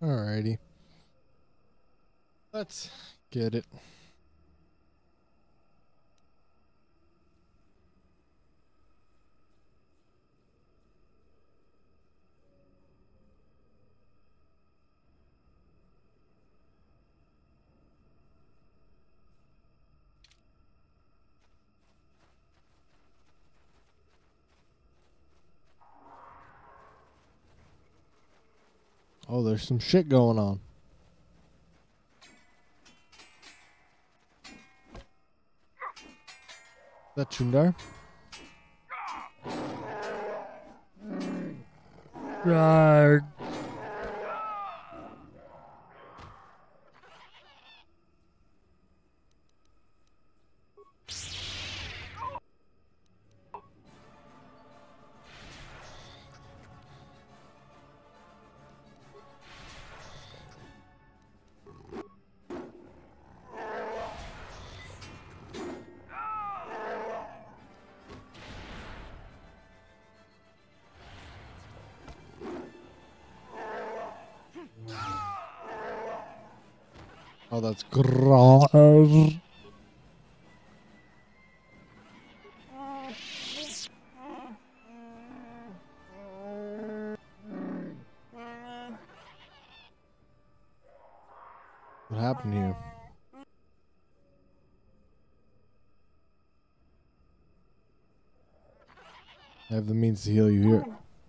Alrighty. Let's get it. Oh, there's some shit going on. Is that Chundar? Right. Oh, that's gross. What happened here? I have the means to heal you here.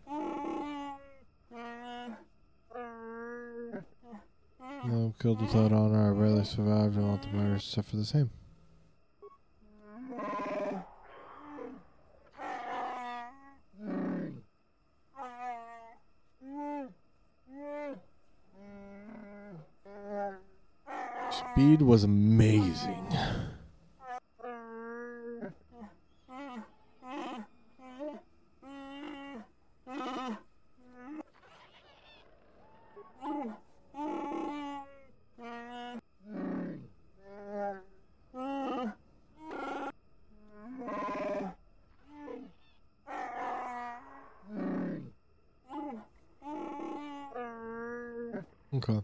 No, killed without honor. I barely survived. I want the murder to suffer the same. Speed was amazing. Okay.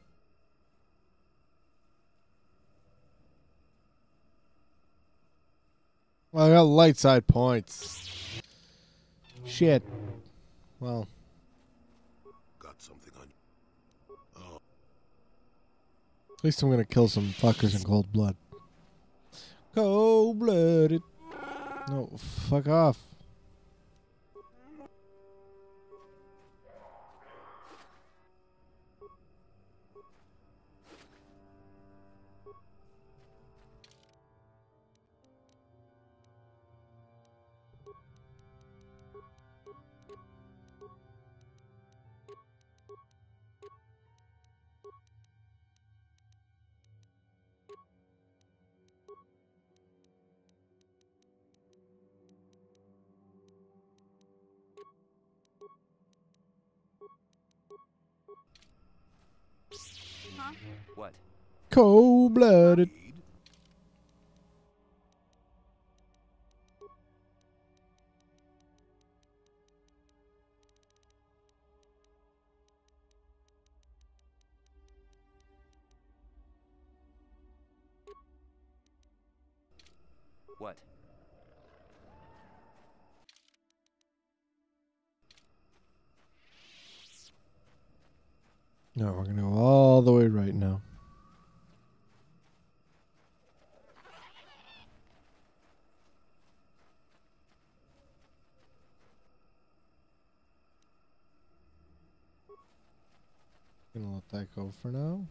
Well, I got light side points. Shit. Well. Got something on you. Oh. At least I'm gonna kill some fuckers in cold blood. Cold blooded. No, fuck off. Huh? What? Cold blooded. What? No, we're gonna go all the way right now. Gonna let that go for now.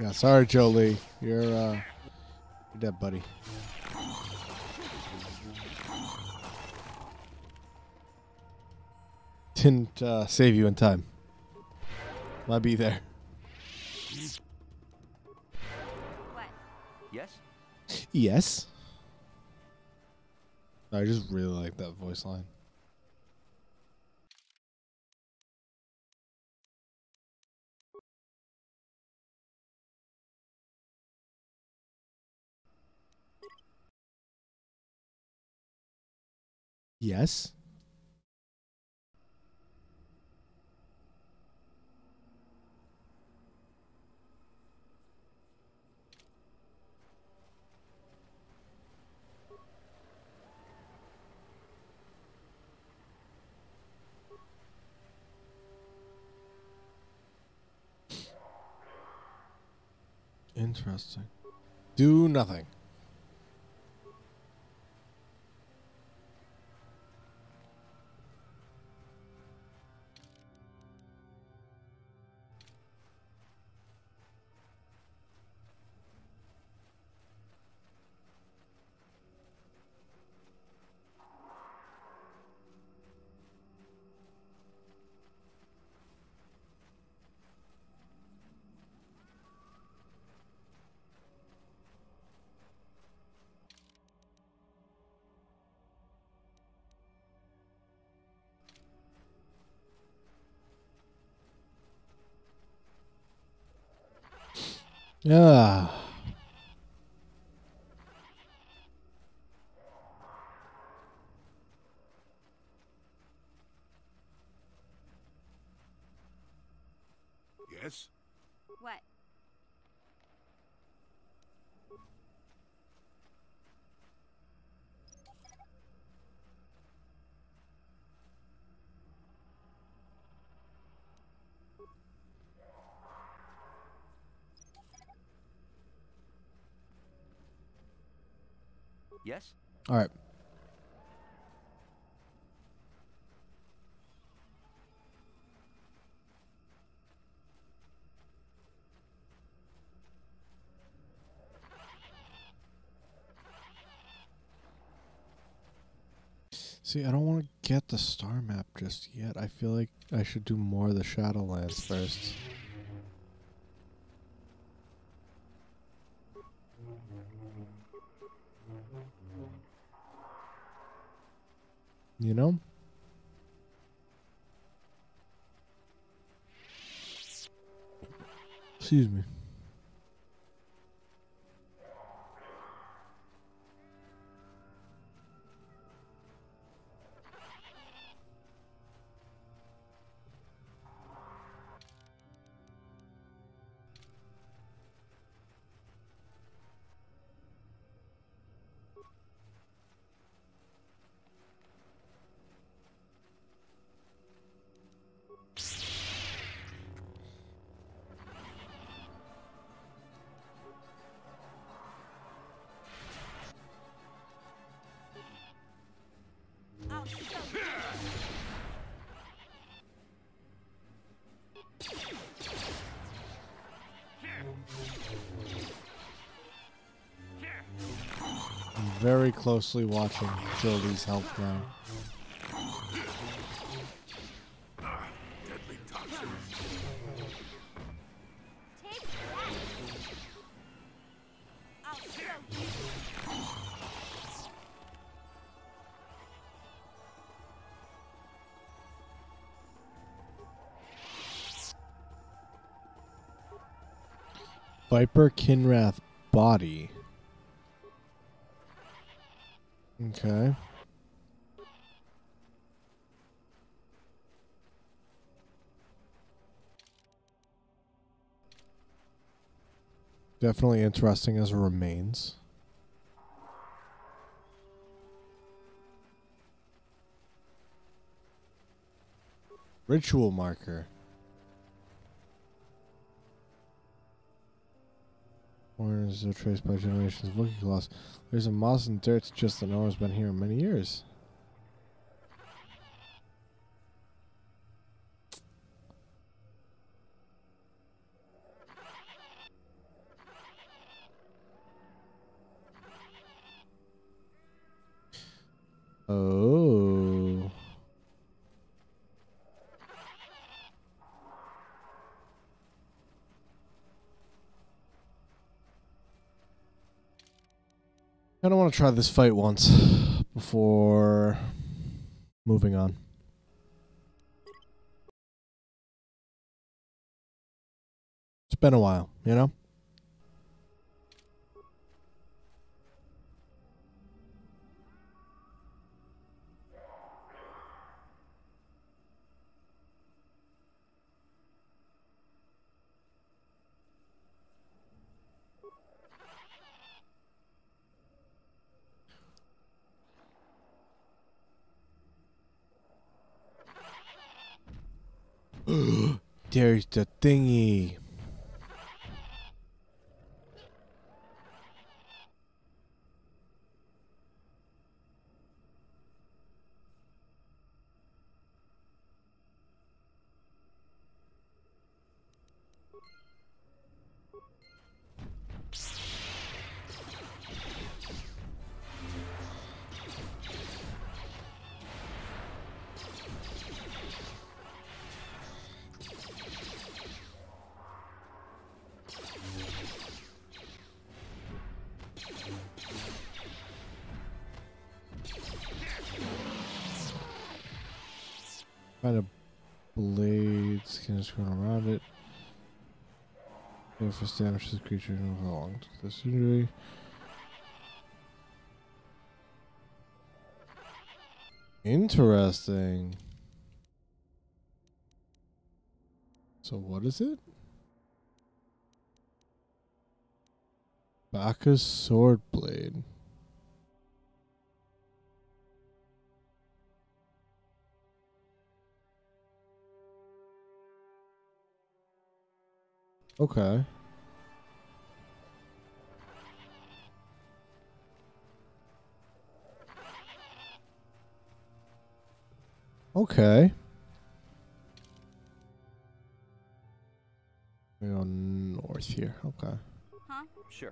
Yeah, sorry, Jolie. You're dead, buddy. Didn't save you in time. Might be there. What? Yes? Yes. I just really like that voice line. Yes. Interesting. Do nothing. Yeah. Yes? What? Yes? All right. See, I don't want to get the star map just yet. I feel like I should do more of the Shadowlands first. You know? Excuse me. I'll show you. I'm very closely watching Jolie's health now. Deadly toxin. Take that. I'll show you. Viper Kinrath body. Okay. Definitely interesting as remains. Ritual marker. Warners are traced by generations of looking glass. There's a moss and dirt just the owner's been here many years. Oh. I don't want to try this fight once before moving on. It's been a while, you know? There's the thingy. Find a blades, can just run around it. If it's damage to the creature, no belongs to this injury. Interesting. So what is it? Bacchus sword blade. Okay. Okay. We go north here. Okay. Huh? Sure.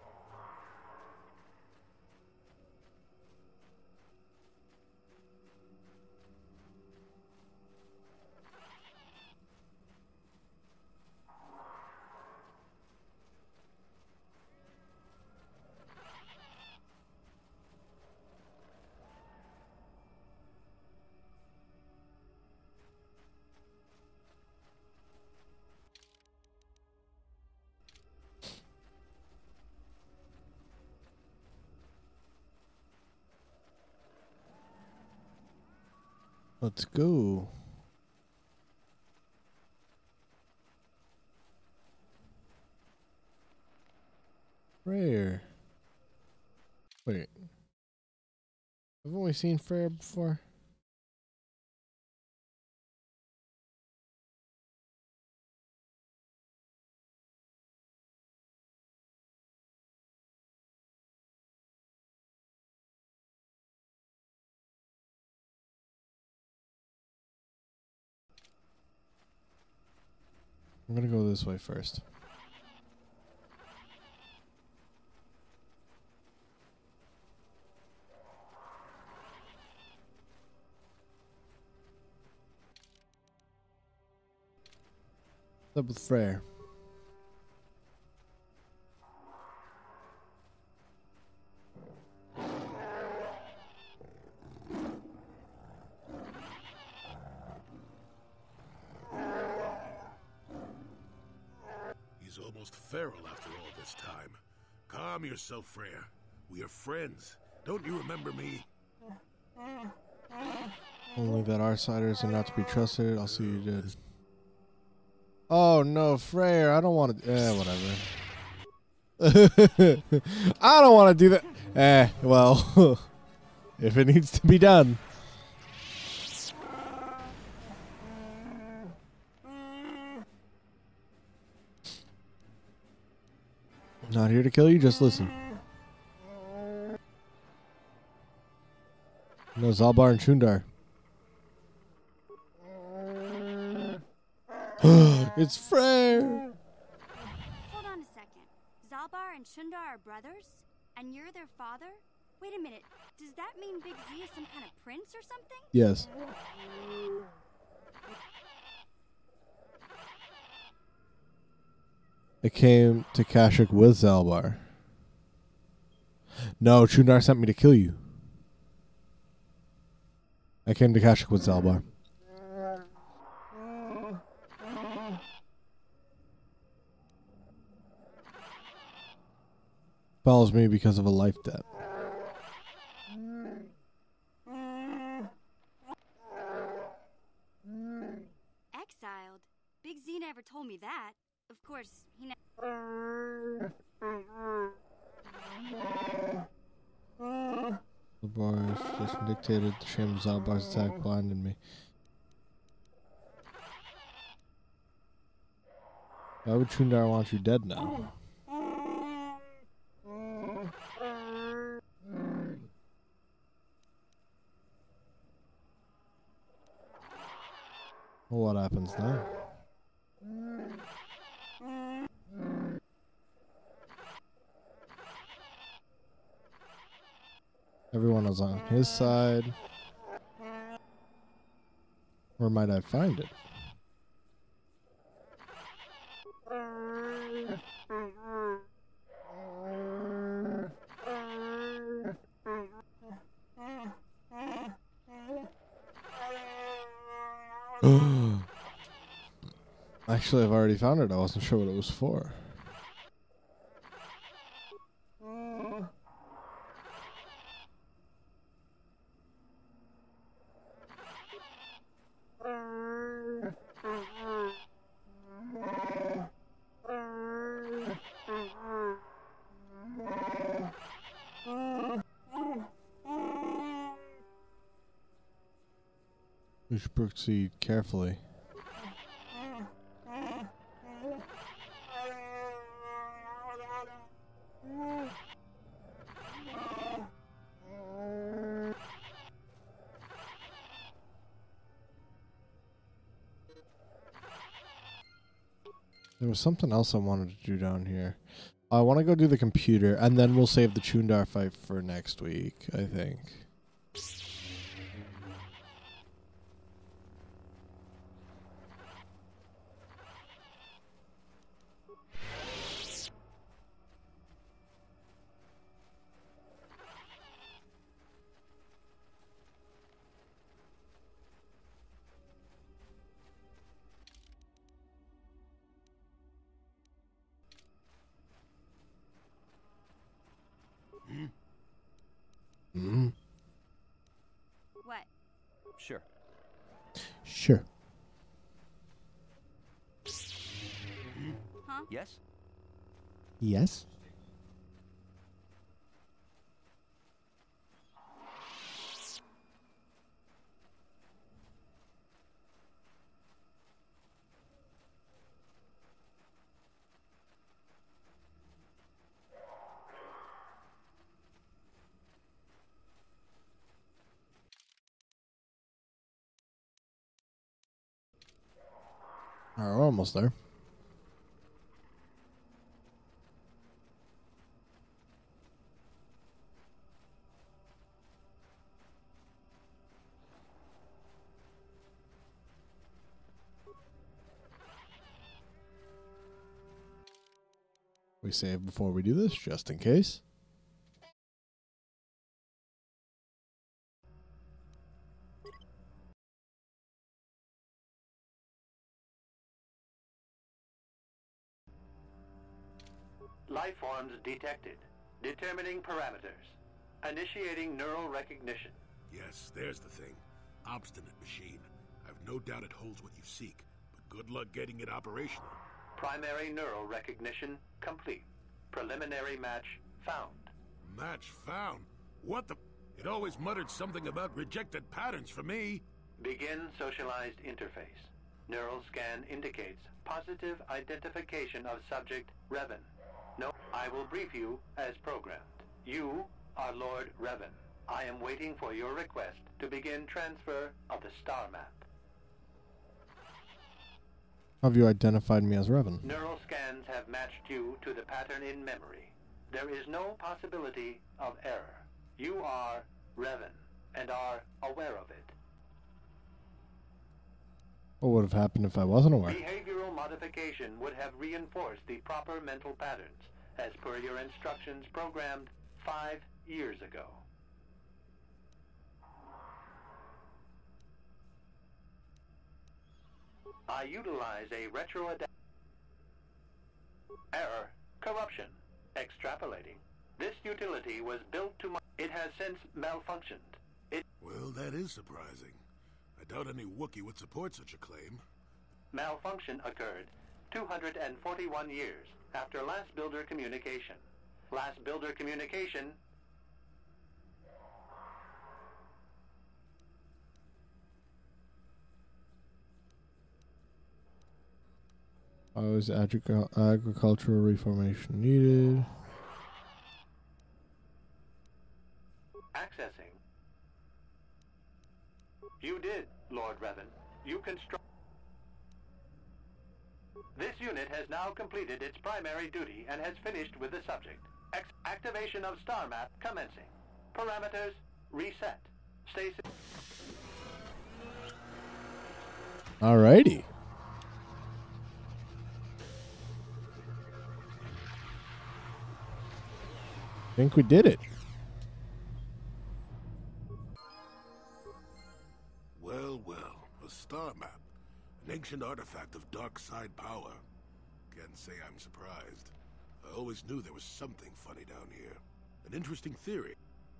Let's go. Freyr. Wait. Haven't we seen Freyr before? I'm gonna go this way first. What's up with Freyr? He's almost feral after all this time. Calm yourself, Freyr. We are friends. Don't you remember me? Only that outsiders are not to be trusted. I'll see you dead. Oh no, Freyr! I don't want to. Whatever. I don't want to do that. Well, if it needs to be done. Not here to kill you. Just listen. No, Zalbar and Shundar. It's Freyr. Hold on a second. Zalbar and Shundar are brothers? And you're their father? Wait a minute. Does that mean Big Z is some kind of prince or something? Yes. I came to Kashyyyk with Zalbar. No, Chundar sent me to kill you. I came to Kashyyyk with Zalbar. Follows me because of a life debt. Exiled? Big Z never told me that. Of course, he never. Zalbar's just dictated the shame of Zalbar's attack blinded me. Why would Chundar want you dead now? Well, what happens now? Everyone is on his side. Where might I find it? Actually, I've already found it. I wasn't sure what it was for. We should proceed carefully. There was something else I wanted to do down here. I want to go do the computer, and then we'll save the Chundar fight for next week, I think. Mm-hmm. What? Sure. Sure. Huh? Yes? Yes? Alright, we're almost there. We save before we do this, just in case. Life forms detected. Determining parameters. Initiating neural recognition. Yes, there's the thing. Obstinate machine. I've no doubt it holds what you seek, but good luck getting it operational. Primary neural recognition complete. Preliminary match found. Match found? What the... It always muttered something about rejected patterns for me. Begin socialized interface. Neural scan indicates positive identification of subject Revan. No, I will brief you as programmed. You are Lord Revan. I am waiting for your request to begin transfer of the star map. Have you identified me as Revan? Neural scans have matched you to the pattern in memory. There is no possibility of error. You are Revan and are aware of it. What would have happened if I wasn't aware? Behavioral modification would have reinforced the proper mental patterns, as per your instructions programmed 5 years ago. I utilize a error, corruption, extrapolating. This utility was built to it has since malfunctioned. Well, that is surprising. I doubt any Wookiee would support such a claim. Malfunction occurred 241 years after last builder communication. Last builder communication. Oh, is agricultural reformation needed? Accessing. You did, Lord Revan. You construct. This unit has now completed its primary duty and has finished with the subject. Activation of star map commencing. Parameters reset. Stasis. Alrighty. Think we did it. Well, well, a star map. An ancient artifact of dark side power. Can't say I'm surprised. I always knew there was something funny down here. An interesting theory.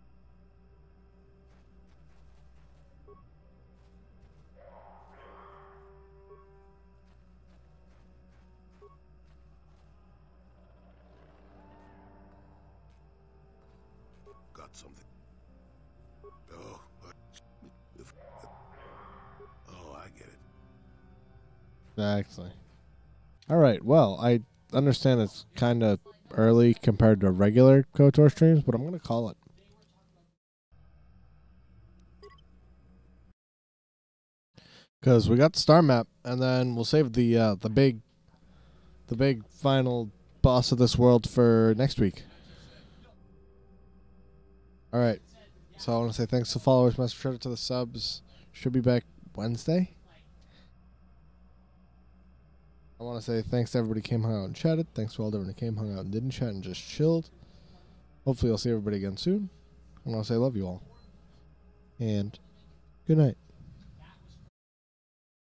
Got something. Oh, oh, I get it. Exactly. All right. Well, I understand it's kind of early compared to regular KOTOR streams, but I'm going to call it. Because we got the star map, and then we'll save the big final boss of this world for next week. All right. So I want to say thanks to followers, massive credit to the subs. Should be back Wednesday. I want to say thanks to everybody who came, hung out, and chatted. Thanks to all everyone who came, hung out, and didn't chat and just chilled. Hopefully I'll see everybody again soon. I want to say love you all. And good night.